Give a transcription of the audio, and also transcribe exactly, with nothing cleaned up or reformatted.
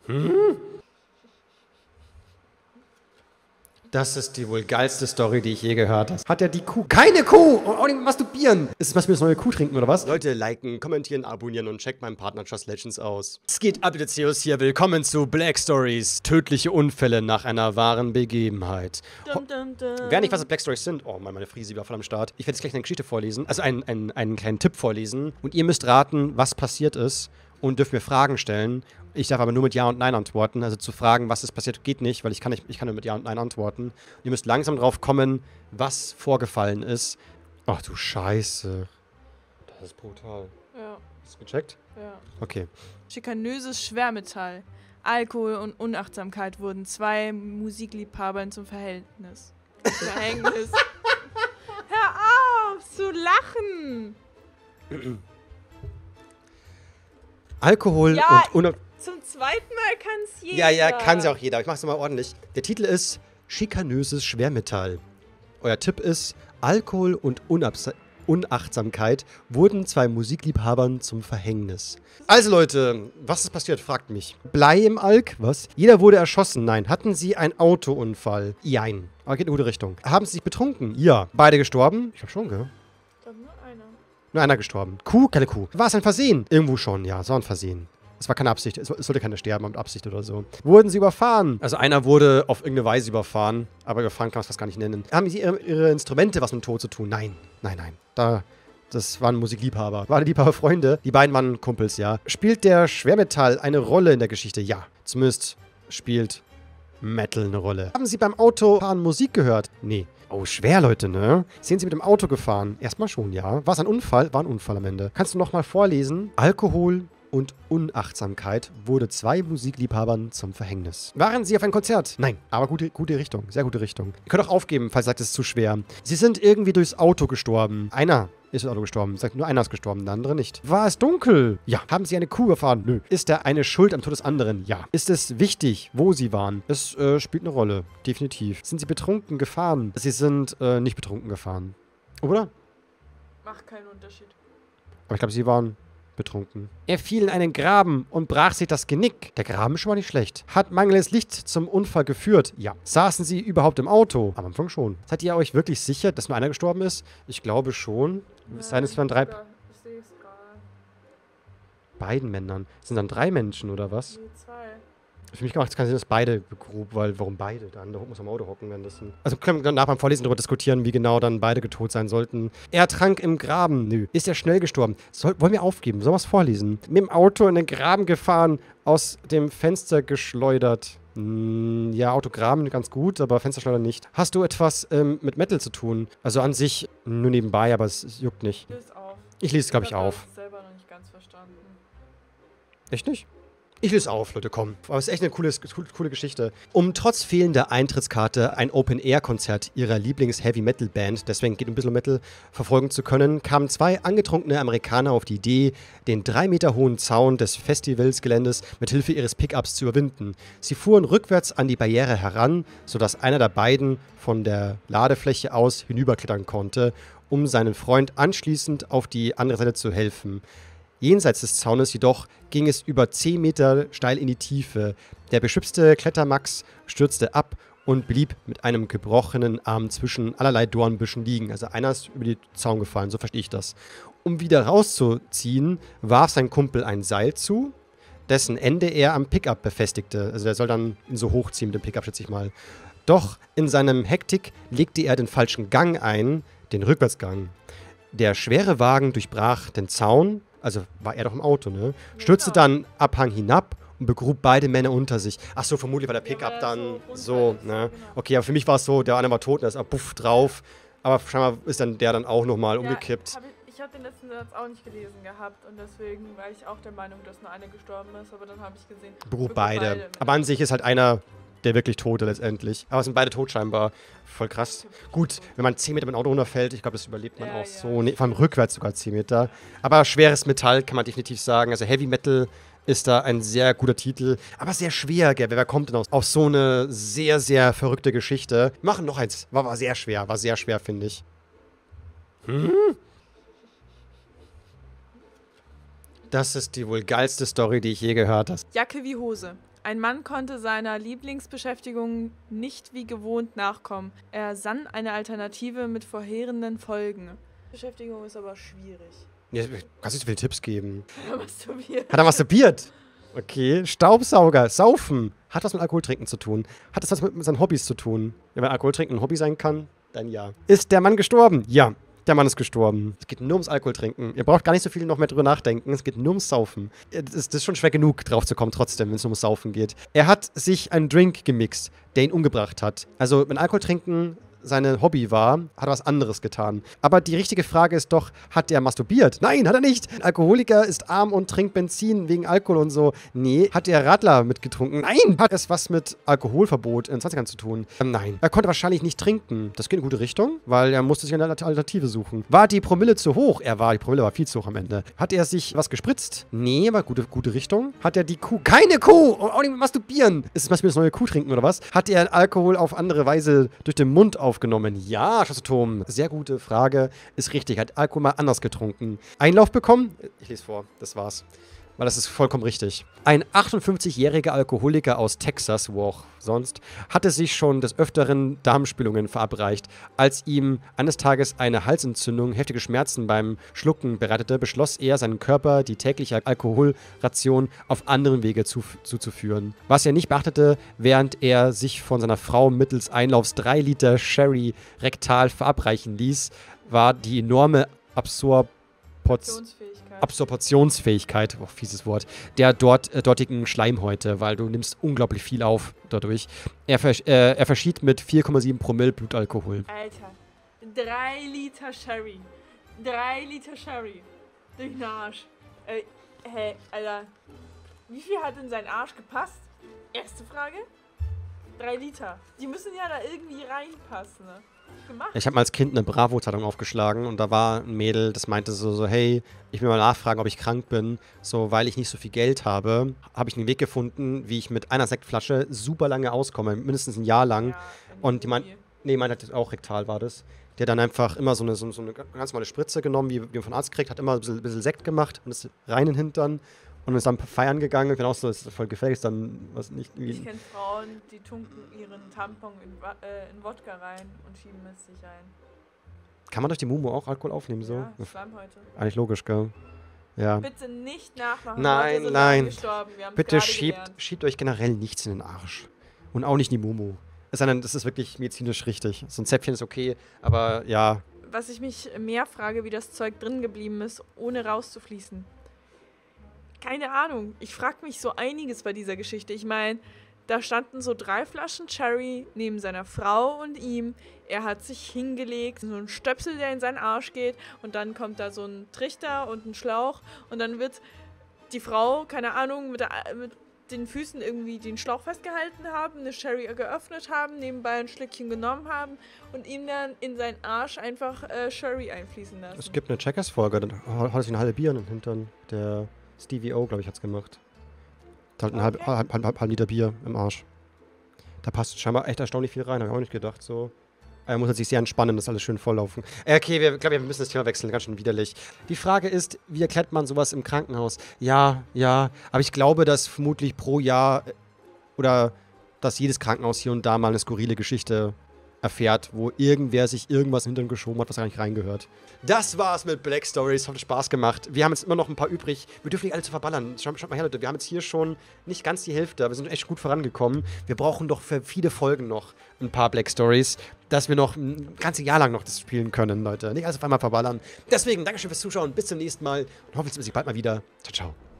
Hm? Das ist die wohl geilste Story, die ich je gehört habe. Hat er die Kuh? Keine Kuh! Und auch nicht masturbieren! Ist es, was wir das neue Kuh trinken, oder was? Leute, liken, kommentieren, abonnieren und checkt meinen Partner Just Legends aus. Es geht ab, Zeus hier. Willkommen zu Black Stories. Tödliche Unfälle nach einer wahren Begebenheit. Dum, dum, dum. Wer nicht weiß, was Black Stories sind, oh Mann, meine Friese war voll am Start. Ich werde jetzt gleich eine Geschichte vorlesen, also einen, einen, einen kleinen Tipp vorlesen. Und ihr müsst raten, was passiert ist und dürft mir Fragen stellen. Ich darf aber nur mit Ja und Nein antworten. Also zu fragen, was ist passiert, geht nicht, weil ich kann, nicht, ich kann nur mit Ja und Nein antworten. Und ihr müsst langsam drauf kommen, was vorgefallen ist. Ach du Scheiße. Das ist brutal. Ja. Hast du gecheckt? Ja. Okay. Schikanöses Schwermetall. Alkohol und Unachtsamkeit wurden zwei Musikliebhabern zum Verhältnis. Verhängnis. Hör auf zu lachen! Alkohol Ja, und Una Zum zweiten Mal kann es jeder. Ja, ja, kann sie auch jeder. Ich mach's mal ordentlich. Der Titel ist Schikanöses Schwermetall. Euer Tipp ist, Alkohol und Unabs Unachtsamkeit wurden zwei Musikliebhabern zum Verhängnis. Also Leute, was ist passiert? Fragt mich. Blei im Alk? Was? Jeder wurde erschossen? Nein. Hatten sie einen Autounfall? Jein. Aber geht in eine gute Richtung. Haben sie sich betrunken? Ja. Beide gestorben? Ich glaube schon, gell? Ich glaube nur einer. Nur einer gestorben. Kuh? Keine Kuh. War es ein Versehen? Irgendwo schon, ja. Es war ein Versehen. Es war keine Absicht. Es sollte keiner sterben mit Absicht oder so. Wurden sie überfahren? Also einer wurde auf irgendeine Weise überfahren. Aber überfahren kann man es fast gar nicht nennen. Haben sie ihre, ihre Instrumente was mit dem Tod zu tun? Nein. Nein, nein. Da... Das waren Musikliebhaber. Waren Liebhaber-Freunde. Die beiden waren Kumpels, ja. Spielt der Schwermetall eine Rolle in der Geschichte? Ja. Zumindest spielt Metal eine Rolle. Haben Sie beim Autofahren Musik gehört? Nee. Oh, schwer, Leute, ne? Sind Sie mit dem Auto gefahren? Erstmal schon, ja. War es ein Unfall? War ein Unfall am Ende. Kannst du nochmal vorlesen? Alkohol und Unachtsamkeit wurde zwei Musikliebhabern zum Verhängnis. Waren Sie auf ein Konzert? Nein, aber gute, gute Richtung. Sehr gute Richtung. Ihr könnt auch aufgeben, falls ihr sagt, es ist zu schwer. Sie sind irgendwie durchs Auto gestorben. Einer ist durchs Auto gestorben. Sagt nur einer ist gestorben, der andere nicht. War es dunkel? Ja. Haben Sie eine Kuh gefahren? Nö. Ist da eine Schuld am Tod des anderen? Ja. Ist es wichtig, wo Sie waren? Es äh, spielt eine Rolle. Definitiv. Sind Sie betrunken gefahren? Sie sind äh, nicht betrunken gefahren. Oder? Macht keinen Unterschied. Aber ich glaube, Sie waren betrunken. Er fiel in einen Graben und brach sich das Genick. Der Graben ist schon mal nicht schlecht. Hat mangelndes Licht zum Unfall geführt? Ja. Saßen Sie überhaupt im Auto? Am Anfang schon. Seid ihr euch wirklich sicher, dass nur einer gestorben ist? Ich glaube schon. Es sei denn, es waren drei... Ich sehe es gerade. Beiden Männern. Sind dann drei Menschen, oder was? Nee, zwei. Für mich macht es keinen Sinn, dass beide grob, weil warum beide? Der andere muss am Auto hocken währenddessen. Also können wir danach beim Vorlesen darüber diskutieren, wie genau dann beide getot sein sollten. Er trank im Graben. Nö. Ist er schnell gestorben? Soll, wollen wir aufgeben? Sollen wir es vorlesen? Mit dem Auto in den Graben gefahren, aus dem Fenster geschleudert. Hm, ja, Autograben ganz gut, aber Fensterschleuder nicht. Hast du etwas ähm, mit Metal zu tun? Also an sich nur nebenbei, aber es, es juckt nicht. Ich lese auf. Ich lese es, glaube ich, Ich habe auf. das selber noch nicht ganz verstanden. Echt nicht? Ich löse auf, Leute, komm. Aber es ist echt eine coole, coole Geschichte. Um trotz fehlender Eintrittskarte ein Open-Air-Konzert ihrer Lieblings-Heavy-Metal-Band, deswegen geht ein bisschen Metal, verfolgen zu können, kamen zwei angetrunkene Amerikaner auf die Idee, den drei Meter hohen Zaun des Festivalsgeländes mit Hilfe ihres Pickups zu überwinden. Sie fuhren rückwärts an die Barriere heran, sodass einer der beiden von der Ladefläche aus hinüberklettern konnte, um seinen Freund anschließend auf die andere Seite zu helfen. Jenseits des Zaunes jedoch ging es über zehn Meter steil in die Tiefe. Der beschützte Klettermax stürzte ab und blieb mit einem gebrochenen Arm zwischen allerlei Dornbüschen liegen. Also einer ist über den Zaun gefallen, so verstehe ich das. Um wieder rauszuziehen, warf sein Kumpel ein Seil zu, dessen Ende er am Pickup befestigte. Also der soll dann ihn so hochziehen mit dem Pickup, schätze ich mal. Doch in seinem Hektik legte er den falschen Gang ein, den Rückwärtsgang. Der schwere Wagen durchbrach den Zaun, also war er doch im Auto, ne? Stürzte dann Abhang hinab und begrub beide Männer unter sich. Ach so, vermutlich war der Pickup Ja, dann so so, runter ist, ne? genau. Okay, aber für mich war es so, der eine war tot und da ist auch Puff drauf. Aber scheinbar ist dann der dann auch nochmal umgekippt. Ja, hab ich ich habe den letzten Satz auch nicht gelesen gehabt und deswegen war ich auch der Meinung, dass nur einer gestorben ist, aber dann habe ich gesehen, Begrub begrub beide. beide. Aber an sich ist halt einer der wirklich Tote letztendlich. Aber es sind beide tot scheinbar. Voll krass. Gut, wenn man zehn Meter mit dem Auto runterfällt, ich glaube, das überlebt man Ja, auch ja. so. Nee, vor allem rückwärts sogar zehn Meter. Aber schweres Metall kann man definitiv sagen. Also Heavy Metal ist da ein sehr guter Titel. Aber sehr schwer, gell? Wer kommt denn auf, auf so eine sehr, sehr verrückte Geschichte? Wir machen noch eins. War, war sehr schwer. War sehr schwer, finde ich. Hm? Das ist die wohl geilste Story, die ich je gehört habe. Jacke wie Hose. Ein Mann konnte seiner Lieblingsbeschäftigung nicht wie gewohnt nachkommen. Er sann eine Alternative mit vorherenden Folgen. Beschäftigung ist aber schwierig. Ja, kannst du so viele Tipps geben? Hat er masturbiert? Hat er masturbiert? Okay. Staubsauger, Saufen. Hat was mit Alkohol trinken zu tun. Hat das was mit seinen Hobbys zu tun? Ja, wenn Alkohol trinken ein Hobby sein kann, dann ja. Ist der Mann gestorben? Ja. Der Mann ist gestorben. Es geht nur ums Alkohol trinken. Ihr braucht gar nicht so viel noch mehr drüber nachdenken. Es geht nur ums Saufen. Das ist, das ist schon schwer genug, drauf zu kommen, trotzdem, wenn es nur ums Saufen geht. Er hat sich einen Drink gemixt, der ihn umgebracht hat. Also, wenn Alkohol trinken sein Hobby war, hat er was anderes getan. Aber die richtige Frage ist doch, hat er masturbiert? Nein, hat er nicht. Ein Alkoholiker ist arm und trinkt Benzin wegen Alkohol und so. Nee. Hat er Radler mitgetrunken? Nein. Hat es was mit Alkoholverbot in den zwanzigern zu tun? Ähm, nein. Er konnte wahrscheinlich nicht trinken. Das geht in eine gute Richtung, weil er musste sich eine Alternative suchen. War die Promille zu hoch? Er war, die Promille war viel zu hoch am Ende. Hat er sich was gespritzt? Nee, war gute, gute Richtung. Hat er die Kuh? Keine Kuh! Und auch nicht mit masturbieren. Ist es was mit das neue Kuh trinken oder was? Hat er Alkohol auf andere Weise durch den Mund aufgenommen? Ja, Schossatom. Sehr gute Frage. Ist richtig. Hat Alkohol mal anders getrunken. Einlauf bekommen? Ich lese vor. Das war's. Weil das ist vollkommen richtig. Ein achtundfünfzigjähriger Alkoholiker aus Texas, wo auch sonst, hatte sich schon des Öfteren Darmspülungen verabreicht. Als ihm eines Tages eine Halsentzündung heftige Schmerzen beim Schlucken bereitete, beschloss er, seinen Körper die tägliche Alkoholration auf anderen Wege zu, zuzuführen. Was er nicht beachtete, während er sich von seiner Frau mittels Einlaufs drei Liter Sherry rektal verabreichen ließ, war die enorme Absorption Absorptionsfähigkeit, oh, fieses Wort, der dort, äh, dortigen Schleimhäute, weil du nimmst unglaublich viel auf dadurch. Er, versch äh, er verschied mit vier Komma sieben Promille Blutalkohol. Alter, drei Liter Sherry. Drei Liter Sherry. Durch den Arsch. Äh, hey, Alter. Wie viel hat in seinen Arsch gepasst? Erste Frage. Drei Liter. Die müssen ja da irgendwie reinpassen, ne? Gemacht. Ich habe mal als Kind eine Bravo-Zeitung aufgeschlagen und da war ein Mädel, das meinte so, so, hey, ich will mal nachfragen, ob ich krank bin. So, weil ich nicht so viel Geld habe, habe ich einen Weg gefunden, wie ich mit einer Sektflasche super lange auskomme, mindestens ein Jahr lang. Ja, und die meint, nee, meinte auch rektal war das. Der hat dann einfach immer so eine, so, so eine ganz normale Spritze genommen, wie, wie man von Arzt kriegt, hat immer ein bisschen, ein bisschen Sekt gemacht und ist rein in den Hintern. Und ist dann feiern gegangen. Ich bin auch so, das ist voll gefährlich. Ist dann was nicht. Ich kenne Frauen, die tunken ihren Tampon in, äh, in Wodka rein und schieben es sich ein. Kann man durch die Mumu auch Alkohol aufnehmen? So? Ja, Schleimhäute. Eigentlich logisch, gell? Ja. Bitte nicht nachmachen. Nein, Leute sind nein. gestorben. Wir haben Bitte gerade schiebt, gelernt. schiebt euch generell nichts in den Arsch. Und auch nicht in die Mumu. Es sei denn, das ist wirklich medizinisch richtig. So ein Zäpfchen ist okay, aber ja. Was ich mich mehr frage, wie das Zeug drin geblieben ist, ohne rauszufließen. Keine Ahnung. Ich frage mich so einiges bei dieser Geschichte. Ich meine, da standen so drei Flaschen Cherry neben seiner Frau und ihm. Er hat sich hingelegt, so ein Stöpsel, der in seinen Arsch geht. Und dann kommt da so ein Trichter und ein Schlauch. Und dann wird die Frau, keine Ahnung, mit, der, mit den Füßen irgendwie den Schlauch festgehalten haben, eine Cherry geöffnet haben, nebenbei ein Schlückchen genommen haben und ihm dann in seinen Arsch einfach äh, Cherry einfließen lassen. Es gibt eine Checkers-Folge, dann hat er sich eine halbe Bier in den Hintern. Der Stevie O, glaube ich, hat es gemacht. Da hat ein halb, halb, halb, halb Liter Bier im Arsch. Da passt scheinbar echt erstaunlich viel rein, habe ich auch nicht gedacht. So. Er muss sich sehr entspannen, das alles schön volllaufen. Äh, okay, wir glaube, wir müssen das Thema wechseln, ganz schön widerlich. Die Frage ist, wie erklärt man sowas im Krankenhaus? Ja, ja, aber ich glaube, dass vermutlich pro Jahr oder dass jedes Krankenhaus hier und da mal eine skurrile Geschichte erfährt, wo irgendwer sich irgendwas hinter geschoben hat, was gar nicht reingehört. Das war's mit Black Stories. Hat Spaß gemacht. Wir haben jetzt immer noch ein paar übrig. Wir dürfen nicht alle zu verballern. Schaut, schaut mal her, Leute. Wir haben jetzt hier schon nicht ganz die Hälfte. Wir sind echt gut vorangekommen. Wir brauchen doch für viele Folgen noch ein paar Black Stories, dass wir noch ein ganzes Jahr lang noch das spielen können, Leute. Nicht alles auf einmal verballern. Deswegen, Dankeschön fürs Zuschauen. Bis zum nächsten Mal. Und hoffentlich bis bald mal wieder. Ciao, ciao.